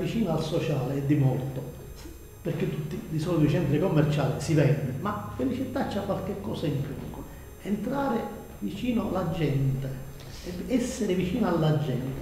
vicino al sociale è di molto, perché tutti di solito i centri commerciali si vende, ma Felicità c'ha qualche cosa in più. Entrare vicino alla gente, essere vicino alla gente,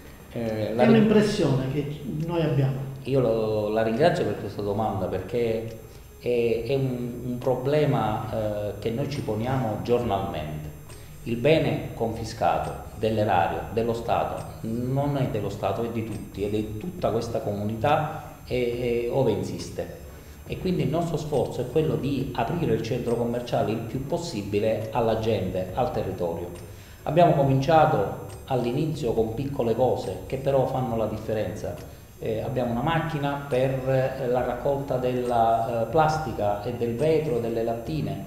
è un'impressione che noi abbiamo. Io la ringrazio per questa domanda, perché è un problema che noi ci poniamo giornalmente. Il bene confiscato dell'erario dello Stato non è dello Stato, è di tutti, ed è di tutta questa comunità ove insiste. E quindi il nostro sforzo è quello di aprire il centro commerciale il più possibile alla gente, al territorio. Abbiamo cominciato all'inizio con piccole cose che però fanno la differenza. Abbiamo una macchina per la raccolta della plastica e del vetro, delle lattine.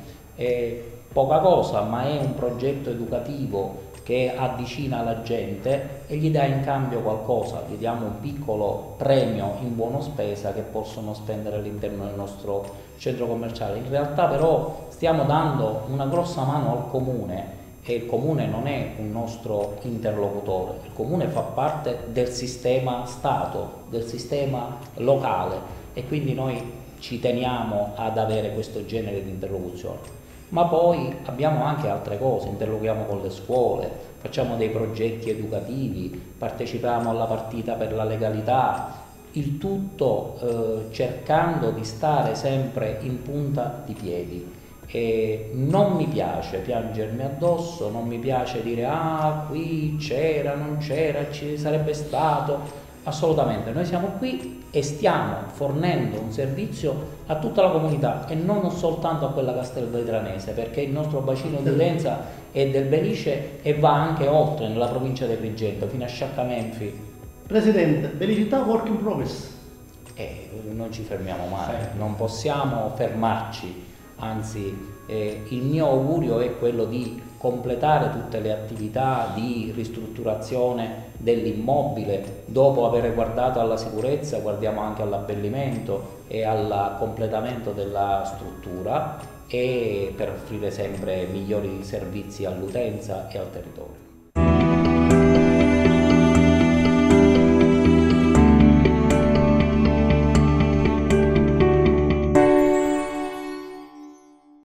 Poca cosa, ma è un progetto educativo che avvicina la gente e gli dà in cambio qualcosa, gli diamo un piccolo premio in buona spesa che possono spendere all'interno del nostro centro commerciale. In realtà però stiamo dando una grossa mano al comune, e il comune non è un nostro interlocutore, il comune fa parte del sistema Stato, del sistema locale, e quindi noi ci teniamo ad avere questo genere di interlocuzione. Ma poi abbiamo anche altre cose, interloghiamo con le scuole, facciamo dei progetti educativi, partecipiamo alla partita per la legalità, il tutto cercando di stare sempre in punta di piedi. E non mi piace piangermi addosso, non mi piace dire ah qui c'era, non c'era, ci sarebbe stato. Assolutamente, noi siamo qui e stiamo fornendo un servizio a tutta la comunità e non soltanto a quella castelvetranese, perché il nostro bacino di utenza è del Belice e va anche oltre, nella provincia di Agrigento, fino a Sciacca-Menfi. Presidente, Felicità work in progress. Non ci fermiamo mai, non possiamo fermarci, anzi il mio augurio è quello di completare tutte le attività di ristrutturazione dell'immobile. Dopo aver guardato alla sicurezza, guardiamo anche all'abbellimento e al completamento della struttura, e per offrire sempre migliori servizi all'utenza e al territorio.